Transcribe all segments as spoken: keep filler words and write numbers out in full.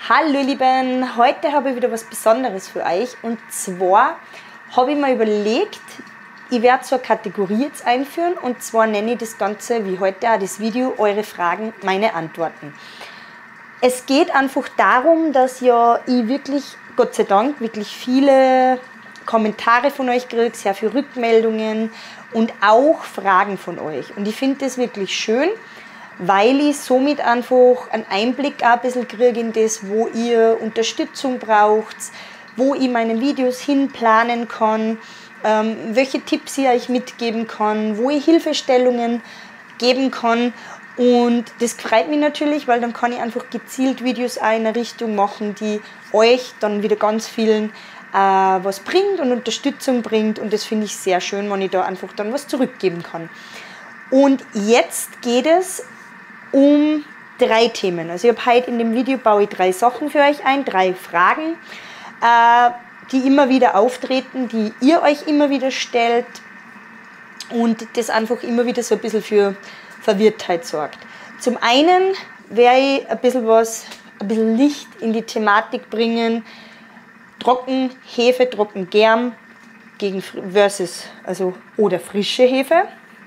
Hallo ihr Lieben, heute habe ich wieder was Besonderes für euch und zwar habe ich mir überlegt, ich werde so eine Kategorie jetzt einführen und zwar nenne ich das Ganze, wie heute auch das Video, eure Fragen, meine Antworten. Es geht einfach darum, dass ja ich wirklich, Gott sei Dank, wirklich viele Kommentare von euch kriege, sehr viele Rückmeldungen und auch Fragen von euch und ich finde das wirklich schön, weil ich somit einfach einen Einblick auch ein bisschen kriege in das, wo ihr Unterstützung braucht, wo ich meine Videos hinplanen kann, ähm, welche Tipps ich euch mitgeben kann, wo ich Hilfestellungen geben kann. Und das freut mich natürlich, weil dann kann ich einfach gezielt Videos auch in eine Richtung machen, die euch dann wieder ganz vielen äh, was bringt und Unterstützung bringt. Und das finde ich sehr schön, wenn ich da einfach dann was zurückgeben kann. Und jetzt geht es um drei Themen. Also ich habe heute in dem Video baue ich drei Sachen für euch ein, drei Fragen, äh, die immer wieder auftreten, die ihr euch immer wieder stellt und das einfach immer wieder so ein bisschen für Verwirrtheit sorgt. Zum einen werde ich ein bisschen was, ein bisschen Licht in die Thematik bringen, Trockenhefe, Trockengerm gegen versus, also oder frische Hefe.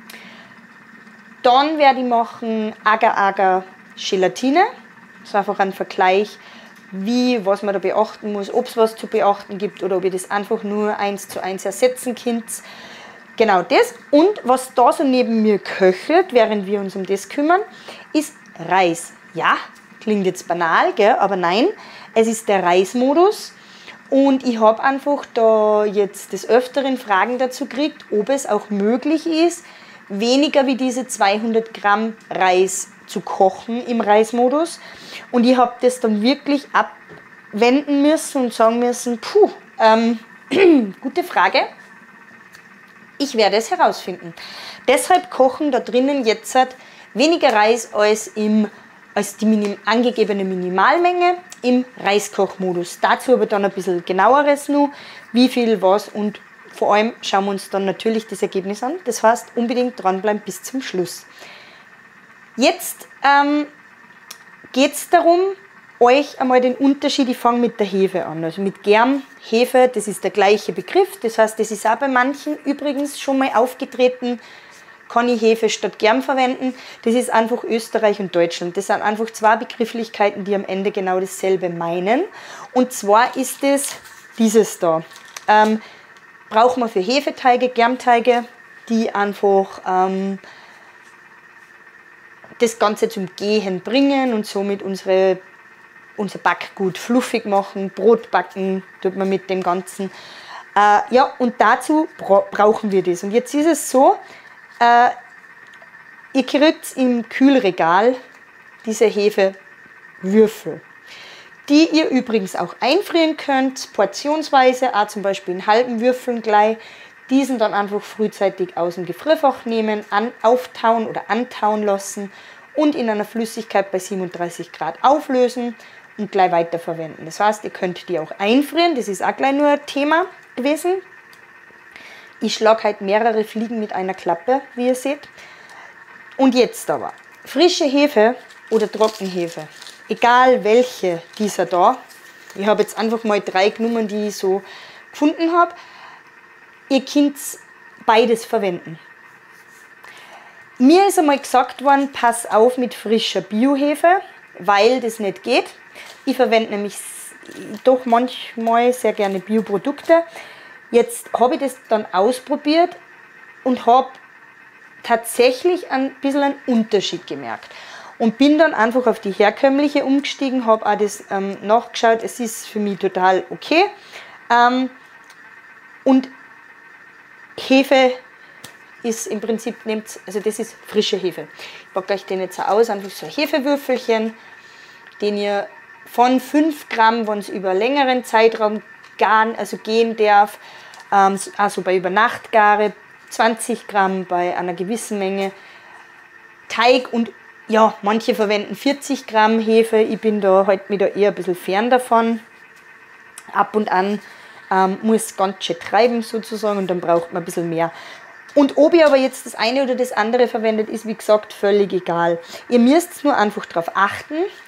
Dann werde ich machen Agar-Agar-Gelatine. Das ist einfach ein Vergleich, wie, was man da beachten muss, ob es was zu beachten gibt oder ob ihr das einfach nur eins zu eins ersetzen könnt. Genau das. Und was da so neben mir köchelt, während wir uns um das kümmern, ist Reis. Ja, klingt jetzt banal, gell? Aber nein, es ist der Reismodus. Und ich habe einfach da jetzt des Öfteren Fragen dazu gekriegt, ob es auch möglich ist, weniger wie diese zweihundert Gramm Reis zu kochen im Reismodus. Und ich habe das dann wirklich abwenden müssen und sagen müssen, puh, ähm, gute Frage. Ich werde es herausfinden. Deshalb kochen da drinnen jetzt weniger Reis als, im, als die minim, angegebene Minimalmenge im Reiskochmodus. Dazu aber dann ein bisschen genaueres nur, wie viel was und vor allem schauen wir uns dann natürlich das Ergebnis an. Das heißt, unbedingt dranbleiben bis zum Schluss. Jetzt ähm, geht es darum, euch einmal den Unterschied, ich fange mit der Hefe an. Also mit Germ, Hefe, das ist der gleiche Begriff. Das heißt, das ist auch bei manchen übrigens schon mal aufgetreten, kann ich Hefe statt Germ verwenden. Das ist einfach Österreich und Deutschland. Das sind einfach zwei Begrifflichkeiten, die am Ende genau dasselbe meinen. Und zwar ist es dieses da. Ähm, brauchen wir für Hefeteige, Germteige, die einfach ähm, das Ganze zum Gehen bringen und somit unsere, unser Backgut fluffig machen. Brot backen tut man mit dem Ganzen. Äh, ja, und dazu bra brauchen wir das. Und jetzt ist es so, äh, ihr kriegt im Kühlregal diese Hefewürfel, die ihr übrigens auch einfrieren könnt, portionsweise, auch zum Beispiel in halben Würfeln gleich. Diesen dann einfach frühzeitig aus dem Gefrierfach nehmen, an, auftauen oder antauen lassen und in einer Flüssigkeit bei siebenunddreißig Grad auflösen und gleich weiterverwenden. Das heißt, ihr könnt die auch einfrieren, das ist auch gleich nur ein Thema gewesen. Ich schlage halt mehrere Fliegen mit einer Klappe, wie ihr seht. Und jetzt aber, frische Hefe oder Trockenhefe. Egal welche dieser da, ich habe jetzt einfach mal drei genommen, die ich so gefunden habe. Ihr könnt beides verwenden. Mir ist einmal gesagt worden, pass auf mit frischer Biohefe, weil das nicht geht. Ich verwende nämlich doch manchmal sehr gerne Bioprodukte. Jetzt habe ich das dann ausprobiert und habe tatsächlich ein bisschen einen Unterschied gemerkt. Und bin dann einfach auf die herkömmliche umgestiegen, habe auch das ähm, nachgeschaut, es ist für mich total okay. Ähm, und Hefe ist im Prinzip, nehmt, also das ist frische Hefe. Ich packe euch den jetzt aus, einfach so ein Hefewürfelchen, den ihr von fünf Gramm, wenn es über längeren Zeitraum garen, also gehen darf, ähm, also bei Übernachtgare, zwanzig Gramm bei einer gewissen Menge Teig und ja, manche verwenden vierzig Gramm Hefe, ich bin da halt mir da eher ein bisschen fern davon. Ab und an ähm, muss ganz schön treiben sozusagen und dann braucht man ein bisschen mehr. Und ob ihr aber jetzt das eine oder das andere verwendet, ist wie gesagt völlig egal. Ihr müsst nur einfach darauf achten,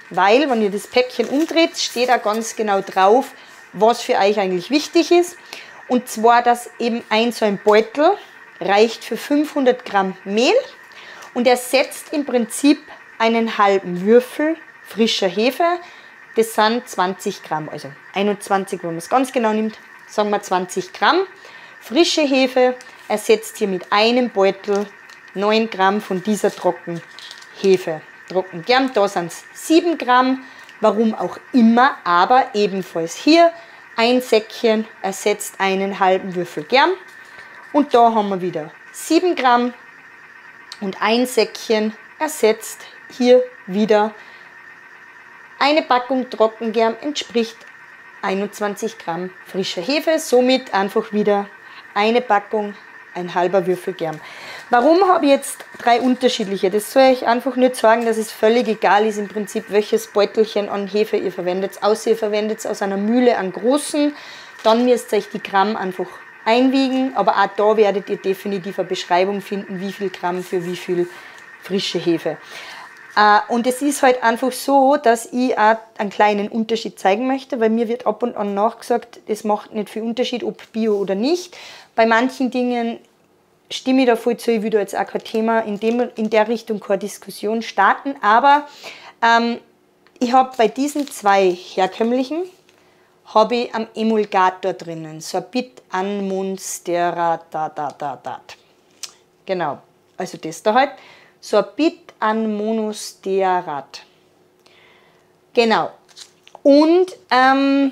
weil, wenn ihr das Päckchen umdreht, steht da ganz genau drauf, was für euch eigentlich wichtig ist. Und zwar, dass eben ein so ein Beutel reicht für fünfhundert Gramm Mehl und ersetzt im Prinzip einen halben Würfel frischer Hefe. Das sind zwanzig Gramm, also einundzwanzig, wenn man es ganz genau nimmt, sagen wir zwanzig Gramm. Frische Hefe ersetzt hier mit einem Beutel neun Gramm von dieser Trockenhefe. Trockengerm, da sind es sieben Gramm, warum auch immer, aber ebenfalls hier ein Säckchen ersetzt einen halben Würfel Germ. Und da haben wir wieder sieben Gramm und ein Säckchen ersetzt hier wieder eine Packung Trockengerm, entspricht einundzwanzig Gramm frischer Hefe, somit einfach wieder eine Packung, ein halber Würfel Germ. Warum habe ich jetzt drei unterschiedliche? Das soll ich einfach nicht sagen, dass es völlig egal ist im Prinzip, welches Beutelchen an Hefe ihr verwendet. Außer ihr verwendet es aus einer Mühle an großen, dann müsst ihr euch die Gramm einfach einwiegen. Aber auch da werdet ihr definitiv eine Beschreibung finden, wie viel Gramm für wie viel frische Hefe. Und es ist halt einfach so, dass ich auch einen kleinen Unterschied zeigen möchte, weil mir wird ab und an nachgesagt, das macht nicht viel Unterschied, ob Bio oder nicht. Bei manchen Dingen stimme ich da voll zu, ich will da jetzt auch kein Thema in, dem, in der Richtung, keine Diskussion starten, aber ähm, ich habe bei diesen zwei herkömmlichen, habe ich am Emulgator drinnen, Sorbit an Monstera. Genau, also das da halt, Sorbit an Monostearat. Genau. Und ähm,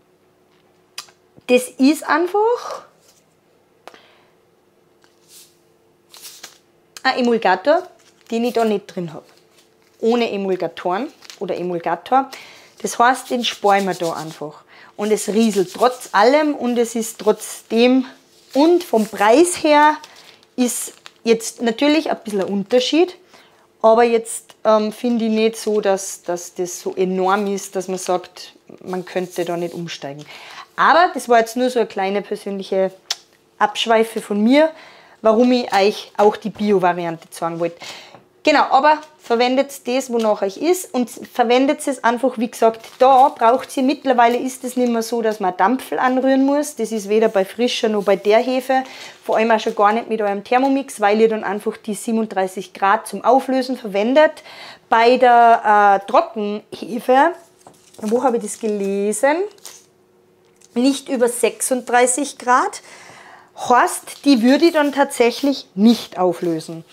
das ist einfach ein Emulgator, den ich da nicht drin habe. Ohne Emulgatoren oder Emulgator. Das heißt, den sparen wir da einfach. Und es rieselt trotz allem und es ist trotzdem, und vom Preis her ist jetzt natürlich ein bisschen ein Unterschied. Aber jetzt ähm, finde ich nicht so, dass, dass das so enorm ist, dass man sagt, man könnte da nicht umsteigen. Aber das war jetzt nur so eine kleine persönliche Abschweife von mir, warum ich euch auch die Bio-Variante zeigen wollte. Genau, aber verwendet das, wonach euch ist, und verwendet es einfach, wie gesagt, da braucht ihr, mittlerweile ist es nicht mehr so, dass man Dampfel anrühren muss. Das ist weder bei frischer noch bei der Hefe, vor allem auch schon gar nicht mit eurem Thermomix, weil ihr dann einfach die siebenunddreißig Grad zum Auflösen verwendet. Bei der äh, Trockenhefe, wo habe ich das gelesen? Nicht über sechsunddreißig Grad. Heißt, die würde ich dann tatsächlich nicht auflösen.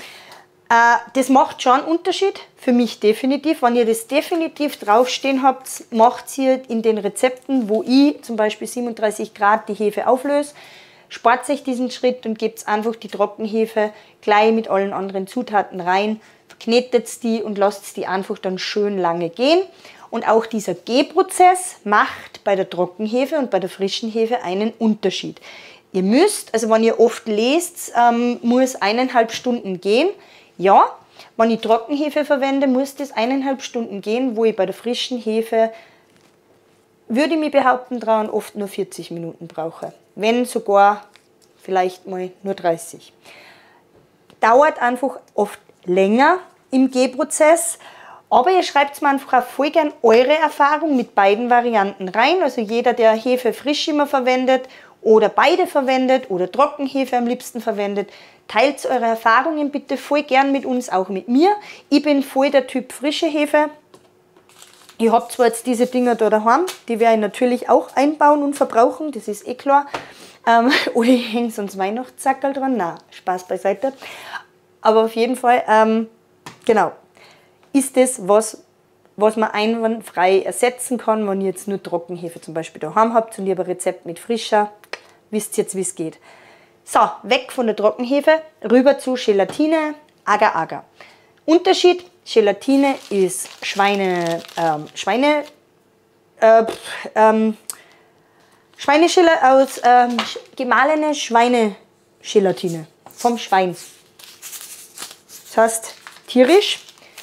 Das macht schon einen Unterschied, für mich definitiv. Wenn ihr das definitiv draufstehen habt, macht ihr in den Rezepten, wo ich zum Beispiel siebenunddreißig Grad die Hefe auflöse, spart euch diesen Schritt und gebt einfach die Trockenhefe gleich mit allen anderen Zutaten rein, verknetet die und lasst die einfach dann schön lange gehen. Und auch dieser Gehprozess macht bei der Trockenhefe und bei der frischen Hefe einen Unterschied. Ihr müsst, also wenn ihr oft lest, ähm, muss eineinhalb Stunden gehen. Ja, wenn ich Trockenhefe verwende, muss das eineinhalb Stunden gehen, wo ich bei der frischen Hefe, würde ich mir behaupten, dran oft nur vierzig Minuten brauche. Wenn sogar vielleicht mal nur dreißig. Dauert einfach oft länger im Gehprozess, aber ihr schreibt mir einfach auch voll gern eure Erfahrung mit beiden Varianten rein. Also jeder, der Hefe frisch immer verwendet oder beide verwendet oder Trockenhefe am liebsten verwendet, teilt eure Erfahrungen bitte voll gern mit uns, auch mit mir. Ich bin voll der Typ frische Hefe. Ich habe zwar jetzt diese Dinger da daheim, die werde ich natürlich auch einbauen und verbrauchen, das ist eh klar. Ähm, oder ich hänge sonst Weihnachtszackerl dran. Nein, Spaß beiseite. Aber auf jeden Fall, ähm, genau, ist das was, was man einwandfrei ersetzen kann, wenn ihr jetzt nur Trockenhefe zum Beispiel daheim habt und ihr ein Rezept mit frischer, wisst ihr jetzt, wie es geht. So, weg von der Trockenhefe, rüber zu Gelatine, Agar-Agar. Unterschied, Gelatine ist Schweine, ähm, Schweine, äh, ähm, Schweinegelatine aus ähm, gemahlene Schweinegelatine vom Schwein. Das heißt tierisch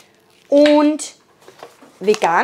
und vegan.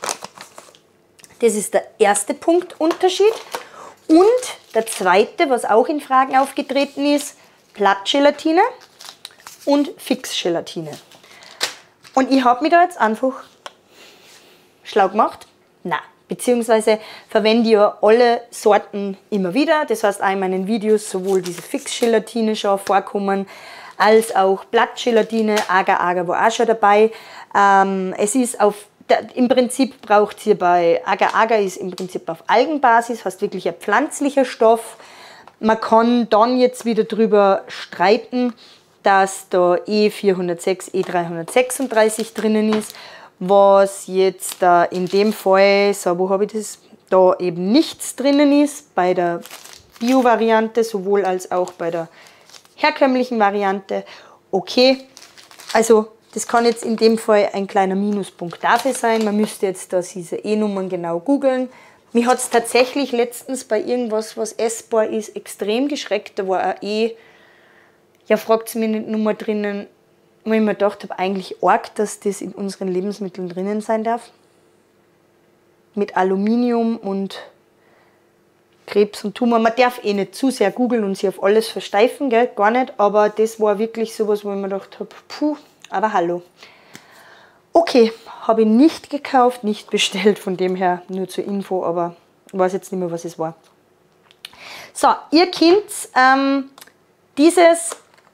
Das ist der erste Punkt Unterschied. Und der zweite, was auch in Fragen aufgetreten ist, Blattgelatine und Fixgelatine. Und ich habe mich da jetzt einfach schlau gemacht? Nein. Beziehungsweise verwende ich ja alle Sorten immer wieder. Das heißt, auch in meinen Videos sowohl diese Fix-Gelatine schon vorkommen, als auch Blattgelatine, Agar-Agar war auch schon dabei. Ähm, es ist auf, im Prinzip braucht ihr bei Agar-Agar ist im Prinzip auf Algenbasis, heißt wirklich ein pflanzlicher Stoff. Man kann dann jetzt wieder darüber streiten, dass da E vierhundertsechs, E dreihundertsechsunddreißig drinnen ist, was jetzt äh, in dem Fall, so wo habe ich das, da eben nichts drinnen ist, bei der Bio-Variante sowohl als auch bei der herkömmlichen Variante. Okay, also das kann jetzt in dem Fall ein kleiner Minuspunkt dafür sein. Man müsste jetzt da diese E-Nummern genau googeln. Mich hat es tatsächlich letztens bei irgendwas, was essbar ist, extrem geschreckt. Da war ein E, ja, fragt es mich nicht Nummer drinnen, wo ich mir gedacht habe, eigentlich arg, dass das in unseren Lebensmitteln drinnen sein darf. Mit Aluminium und Krebs und Tumor. Man darf eh nicht zu sehr googeln und sich auf alles versteifen, gell? Gar nicht. Aber das war wirklich sowas, wo ich mir gedacht habe, puh, aber hallo. Okay, habe ich nicht gekauft, nicht bestellt, von dem her nur zur Info, aber ich weiß jetzt nicht mehr, was es war. So, ihr Kind, ähm, dieses,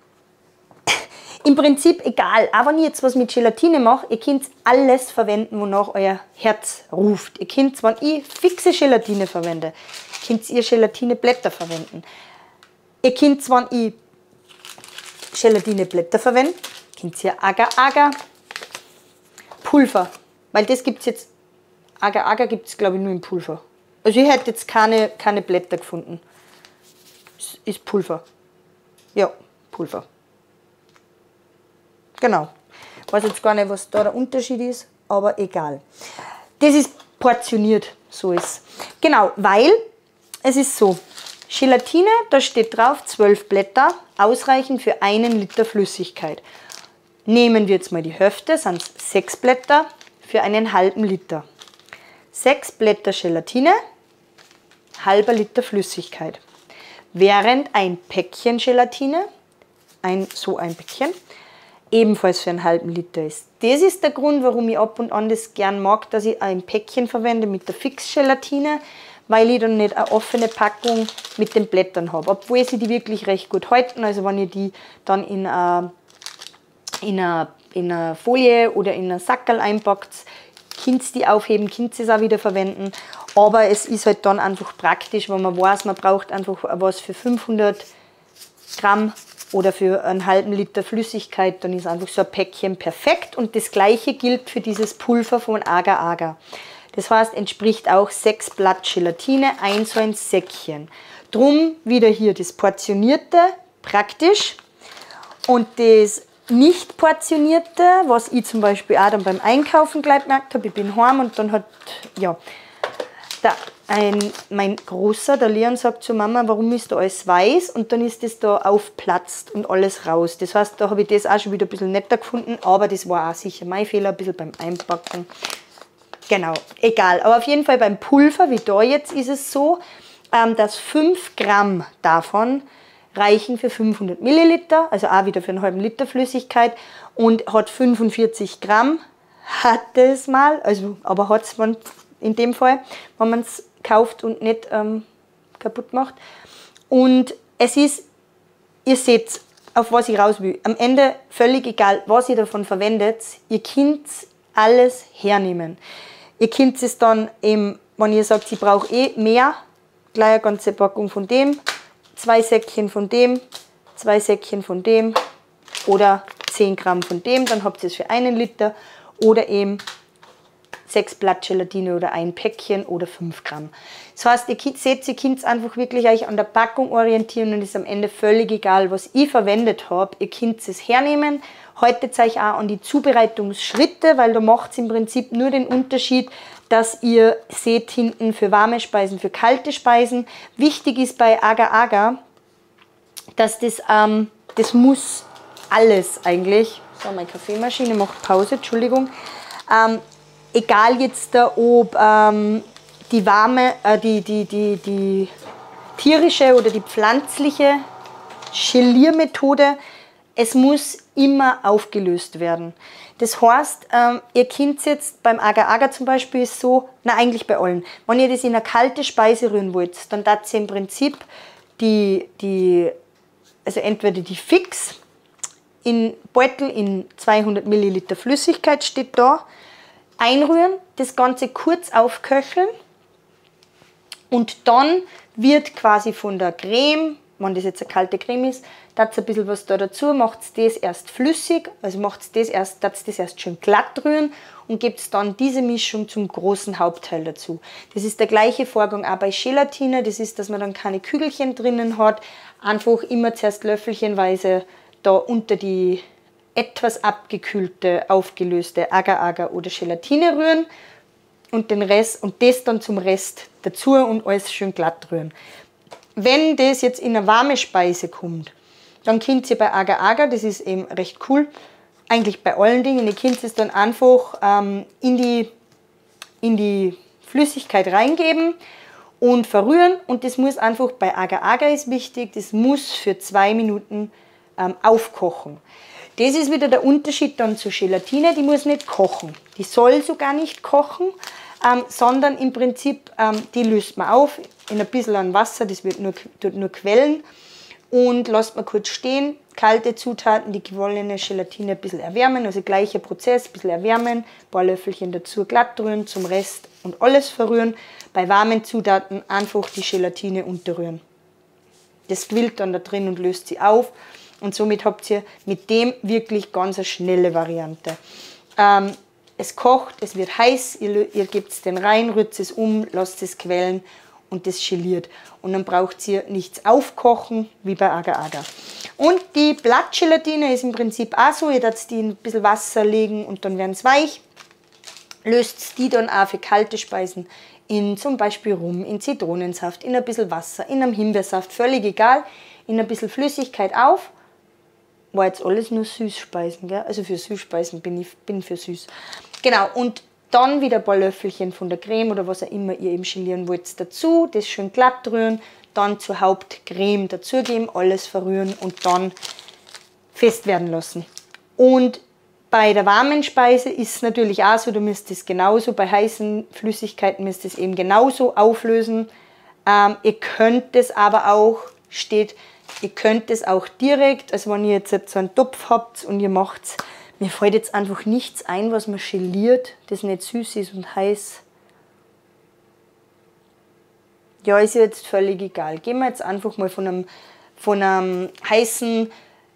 im Prinzip egal, auch wenn ich jetzt was mit Gelatine mache, ihr könnt alles verwenden, wonach euer Herz ruft. Ihr könnt, wenn ich fixe Gelatine verwende, könnt ihr Gelatineblätter verwenden. Ihr könnt, wenn ich Gelatineblätter verwende, könnt ihr Agar-Agar Pulver, weil das gibt es jetzt, Agar-Agar gibt es glaube ich nur im Pulver. Also ich hätte jetzt keine, keine Blätter gefunden. Es ist Pulver. Ja, Pulver. Genau. Ich weiß jetzt gar nicht, was da der Unterschied ist, aber egal. Das ist portioniert, so ist. Genau, weil es ist so, Gelatine, da steht drauf zwölf Blätter, ausreichend für einen Liter Flüssigkeit. Nehmen wir jetzt mal die Hälfte, sind es sechs Blätter für einen halben Liter. sechs Blätter Gelatine, halber Liter Flüssigkeit. Während ein Päckchen Gelatine, ein, so ein Päckchen, ebenfalls für einen halben Liter ist. Das ist der Grund, warum ich ab und an das gern mag, dass ich ein Päckchen verwende mit der Fix-Gelatine, weil ich dann nicht eine offene Packung mit den Blättern habe. Obwohl sie die wirklich recht gut halten, also wenn ihr die dann in eine in einer, in einer Folie oder in einen Sackerl einpackt, könnt ihr die aufheben, könnt ihr es auch wieder verwenden. Aber es ist halt dann einfach praktisch, wenn man weiß, man braucht einfach was für fünfhundert Gramm oder für einen halben Liter Flüssigkeit, dann ist einfach so ein Päckchen perfekt. Und das gleiche gilt für dieses Pulver von Agar-Agar. Das heißt, entspricht auch sechs Blatt Gelatine, ein so ein Säckchen. Drum wieder hier das Portionierte, praktisch. Und das nicht portionierte, was ich zum Beispiel auch dann beim Einkaufen gleich gemerkt habe, ich bin heim und dann hat, ja, der, ein, mein Großer, der Leon, sagt zu Mama, warum ist da alles weiß? Und dann ist das da aufplatzt und alles raus. Das heißt, da habe ich das auch schon wieder ein bisschen netter gefunden, aber das war auch sicher mein Fehler, ein bisschen beim Einpacken. Genau, egal. Aber auf jeden Fall beim Pulver, wie da jetzt, ist es so, dass fünf Gramm davon reichen für fünfhundert Milliliter, also auch wieder für einen halben Liter Flüssigkeit, und hat fünfundvierzig Gramm, hat es mal, also, aber hat es in dem Fall, wenn man es kauft und nicht ähm, kaputt macht. Und es ist, ihr seht, auf was ich raus will, am Ende völlig egal, was ihr davon verwendet, ihr könnt alles hernehmen. Ihr könnt es dann eben, wenn ihr sagt, ich brauche eh mehr, gleich eine ganze Packung von dem, zwei Säckchen von dem, zwei Säckchen von dem oder zehn Gramm von dem, dann habt ihr es für einen Liter oder eben sechs Blatt Gelatine oder ein Päckchen oder fünf Gramm. Das heißt, ihr seht, ihr könnt einfach wirklich euch an der Packung orientieren und es ist am Ende völlig egal, was ich verwendet habe. Ihr könnt es hernehmen. Haltet euch auch an die Zubereitungsschritte, weil da macht es im Prinzip nur den Unterschied, dass ihr seht hinten für warme Speisen, für kalte Speisen. Wichtig ist bei Agar-Agar, dass das, ähm, das muss alles eigentlich, so meine Kaffeemaschine macht Pause, Entschuldigung, ähm, egal jetzt da, ob ähm, die warme, äh, die, die, die, die tierische oder die pflanzliche Geliermethode es muss immer aufgelöst werden. Das heißt, ähm, ihr könnt jetzt beim Agar-Agar zum Beispiel so, na eigentlich bei allen, wenn ihr das in eine kalte Speise rühren wollt, dann darf ihr im Prinzip die, die, also entweder die Fix in Beutel in zweihundert Milliliter Flüssigkeit steht da, einrühren, das Ganze kurz aufköcheln und dann wird quasi von der Creme, wenn das jetzt eine kalte Creme ist, dazu ein bisschen was da dazu, macht das erst flüssig, also macht das erst, das erst schön glatt rühren und gebt dann diese Mischung zum großen Hauptteil dazu. Das ist der gleiche Vorgang auch bei Gelatine, das ist, dass man dann keine Kügelchen drinnen hat, einfach immer zuerst löffelchenweise da unter die etwas abgekühlte, aufgelöste Agar-Agar oder Gelatine rühren und den Rest und das dann zum Rest dazu und alles schön glatt rühren. Wenn das jetzt in eine warme Speise kommt, dann könnt ihr bei Agar-Agar, das ist eben recht cool, eigentlich bei allen Dingen, ihr könnt es dann einfach ähm, in, die, in die Flüssigkeit reingeben und verrühren und das muss einfach, bei Agar-Agar ist wichtig, das muss für zwei Minuten ähm, aufkochen. Das ist wieder der Unterschied dann zur Gelatine, die muss nicht kochen, die soll sogar nicht kochen, ähm, sondern im Prinzip, ähm, die löst man auf in ein bisschen an Wasser, das wird nur, tut nur quellen. Und lasst man kurz stehen, kalte Zutaten, die gewollene Gelatine ein bisschen erwärmen, also gleicher Prozess, ein bisschen erwärmen, ein paar Löffelchen dazu glatt rühren, zum Rest und alles verrühren. Bei warmen Zutaten einfach die Gelatine unterrühren. Das quillt dann da drin und löst sie auf und somit habt ihr mit dem wirklich ganz eine schnelle Variante. Ähm, es kocht, es wird heiß, ihr, ihr gebt es den rein, rührt es um, lasst es quellen und das geliert. Und dann braucht ihr nichts aufkochen, wie bei Agar-Agar. Und die Blattgelatine ist im Prinzip auch so, ihr dürft die in ein bisschen Wasser legen und dann werden sie weich. Löst die dann auch für kalte Speisen in zum Beispiel Rum, in Zitronensaft, in ein bisschen Wasser, in einem Himbeersaft, völlig egal, in ein bisschen Flüssigkeit auf. War jetzt alles nur Süßspeisen, gell? Also für Süßspeisen bin ich bin für süß. Genau, und dann wieder ein paar Löffelchen von der Creme oder was auch immer ihr eben gelieren wollt dazu, das schön glatt rühren, dann zur Hauptcreme dazugeben, alles verrühren und dann fest werden lassen. Und bei der warmen Speise ist es natürlich auch so, du müsst es genauso, bei heißen Flüssigkeiten müsst ihr es eben genauso auflösen. Ähm, ihr könnt es aber auch, steht, ihr könnt es auch direkt, also wenn ihr jetzt so einen Topf habt und ihr macht es, mir fällt jetzt einfach nichts ein, was man geliert, das nicht süß ist und heiß. Ja, ist jetzt völlig egal. Gehen wir jetzt einfach mal von einem, von einem heißen,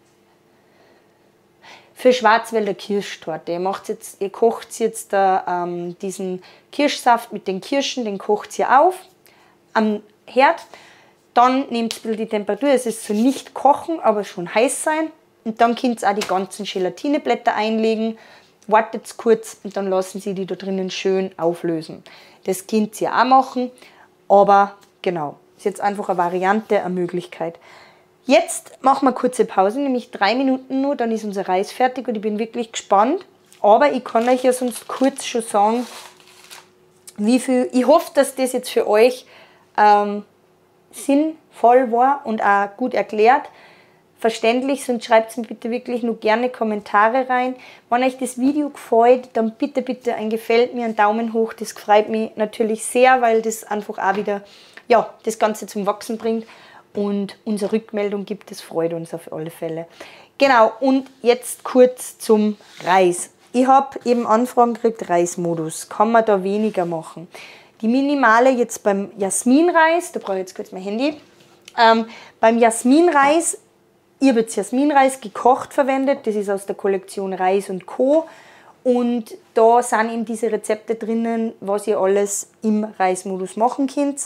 für Schwarzwälder Kirschtorte. Ihr, macht's jetzt, ihr kocht jetzt da, ähm, diesen Kirschsaft mit den Kirschen, den kocht ihr auf am Herd. Dann nehmt ihr ein bisschen die Temperatur, es ist so nicht kochen, aber schon heiß sein. Und dann könnt ihr auch die ganzen Gelatineblätter einlegen, wartet kurz und dann lassen Sie die da drinnen schön auflösen. Das könnt ihr auch machen, aber genau, ist jetzt einfach eine Variante, eine Möglichkeit. Jetzt machen wir eine kurze Pause, nämlich drei Minuten nur, dann ist unser Reis fertig und ich bin wirklich gespannt. Aber ich kann euch ja sonst kurz schon sagen, wie viel, ich hoffe, dass das jetzt für euch ähm, sinnvoll war und auch gut erklärt. Verständlich, sonst schreibt mir bitte wirklich nur gerne Kommentare rein. Wenn euch das Video gefällt, dann bitte, bitte ein Gefällt mir, einen Daumen hoch. Das freut mich natürlich sehr, weil das einfach auch wieder ja, das Ganze zum Wachsen bringt. Und unsere Rückmeldung gibt, das freut uns auf alle Fälle. Genau, und jetzt kurz zum Reis. Ich habe eben Anfragen gekriegt, Reismodus. Kann man da weniger machen? Die Minimale jetzt beim Jasminreis, da brauche ich jetzt kurz mein Handy. Ähm, beim Jasminreis, ich habe jetzt Jasminreis gekocht verwendet, das ist aus der Kollektion Reis und Co. Und da sind eben diese Rezepte drinnen, was ihr alles im Reismodus machen könnt.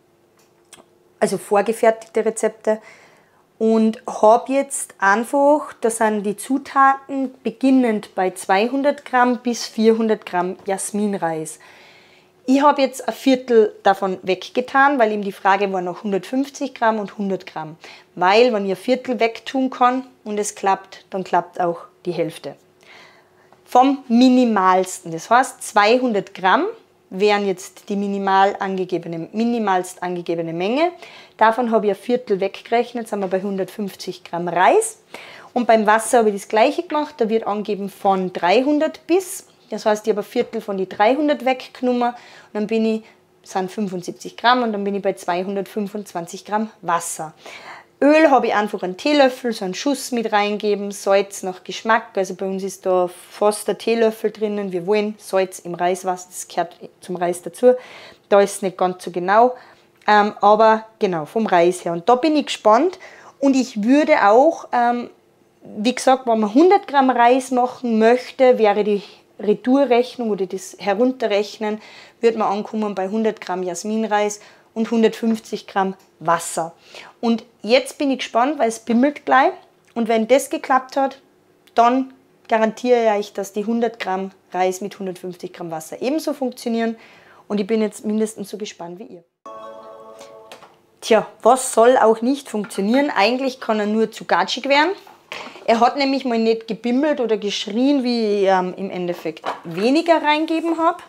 Also vorgefertigte Rezepte. Und habe jetzt einfach, da sind die Zutaten beginnend bei zweihundert Gramm bis vierhundert Gramm Jasminreis. Ich habe jetzt ein Viertel davon weggetan, weil eben die Frage war noch hundertfünfzig Gramm und hundert Gramm. Weil, wenn ich ein Viertel wegtun kann und es klappt, dann klappt auch die Hälfte. Vom Minimalsten, das heißt zweihundert Gramm wären jetzt die minimal angegebene, minimalst angegebene Menge. Davon habe ich ein Viertel weggerechnet, sind wir bei hundertfünfzig Gramm Reis. Und beim Wasser habe ich das gleiche gemacht, da wird angegeben von dreihundert bis, das heißt, ich habe ein Viertel von die dreihundert weggenommen und dann bin ich, das sind fünfundsiebzig Gramm und dann bin ich bei zweihundertfünfundzwanzig Gramm Wasser. Öl habe ich einfach einen Teelöffel, so einen Schuss mit reingeben, Salz nach Geschmack, also bei uns ist da fast ein Teelöffel drinnen, wir wollen Salz im Reiswasser, das gehört zum Reis dazu, da ist es nicht ganz so genau, ähm, aber genau, vom Reis her und da bin ich gespannt und ich würde auch, ähm, wie gesagt, wenn man hundert Gramm Reis machen möchte, wäre die Retourrechnung oder das Herunterrechnen, würde man ankommen bei hundert Gramm Jasminreis und hundertfünfzig Gramm Wasser. Und jetzt bin ich gespannt, weil es bimmelt gleich. Und wenn das geklappt hat, dann garantiere ich euch, dass die hundert Gramm Reis mit hundertfünfzig Gramm Wasser ebenso funktionieren. Und ich bin jetzt mindestens so gespannt wie ihr. Tja, was soll auch nicht funktionieren? Eigentlich kann er nur zu gatschig werden. Er hat nämlich mal nicht gebimmelt oder geschrien, wie ich ähm, im Endeffekt weniger reingeben habe.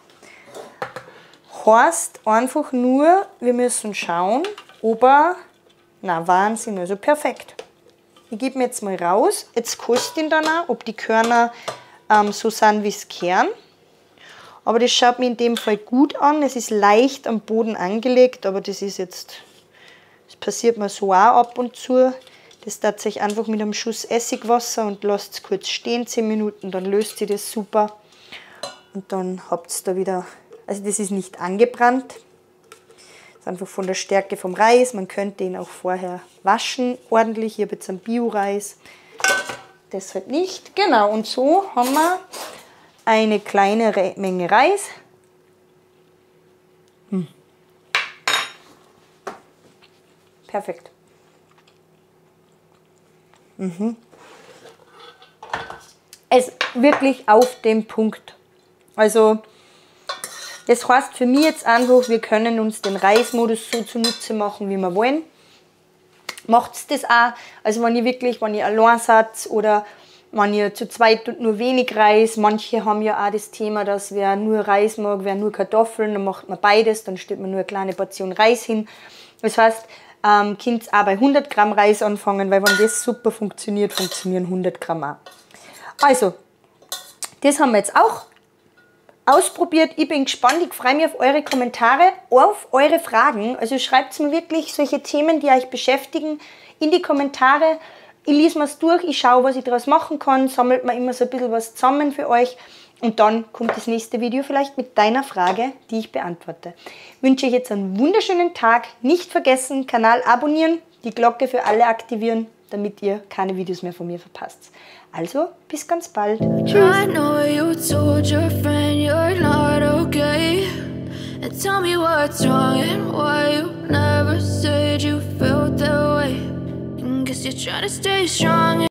Heißt einfach nur, wir müssen schauen, ob er, na Wahnsinn, also perfekt. Ich gebe ihn jetzt mal raus, jetzt koste ich ihn dann auch, ob die Körner ähm, so sind wie es Kern. Aber das schaut mir in dem Fall gut an, es ist leicht am Boden angelegt, aber das ist jetzt, das passiert mir so auch ab und zu. Das darf sich einfach mit einem Schuss Essigwasser und lasst es kurz stehen, zehn Minuten, dann löst sich das super. Und dann habt ihr da wieder, also das ist nicht angebrannt. Das ist einfach von der Stärke vom Reis. Man könnte ihn auch vorher waschen, ordentlich. Ich habe jetzt einen Bio-Reis. Das halt nicht. Genau, und so haben wir eine kleine Re- Menge Reis. Hm. Perfekt. Mhm. Es wirklich auf den Punkt. Also, das heißt für mich jetzt einfach, wir können uns den Reismodus so zunutze machen, wie wir wollen. Macht das auch. Also, wenn ihr wirklich, wenn ihr allein seid oder wenn ihr zu zweit und nur wenig Reis, manche haben ja auch das Thema, dass wer nur Reis mag, wer nur Kartoffeln, dann macht man beides, dann stellt man nur eine kleine Portion Reis hin. Das heißt, ähm, könnt ihr auch bei hundert Gramm Reis anfangen, weil wenn das super funktioniert, funktionieren hundert Gramm auch. Also, das haben wir jetzt auch ausprobiert. Ich bin gespannt, ich freue mich auf eure Kommentare, auf eure Fragen. Also schreibt mir wirklich solche Themen, die euch beschäftigen, in die Kommentare. Ich lese mir es durch, ich schaue, was ich daraus machen kann, sammelt mir immer so ein bisschen was zusammen für euch. Und dann kommt das nächste Video vielleicht mit deiner Frage, die ich beantworte. Ich wünsche euch jetzt einen wunderschönen Tag. Nicht vergessen, Kanal abonnieren, die Glocke für alle aktivieren, damit ihr keine Videos mehr von mir verpasst. Also, bis ganz bald. Tschüss. I know you told your friend you're not okay. And tell me what's wrong and why you never said you felt that way. And guess you're trying to stay strong.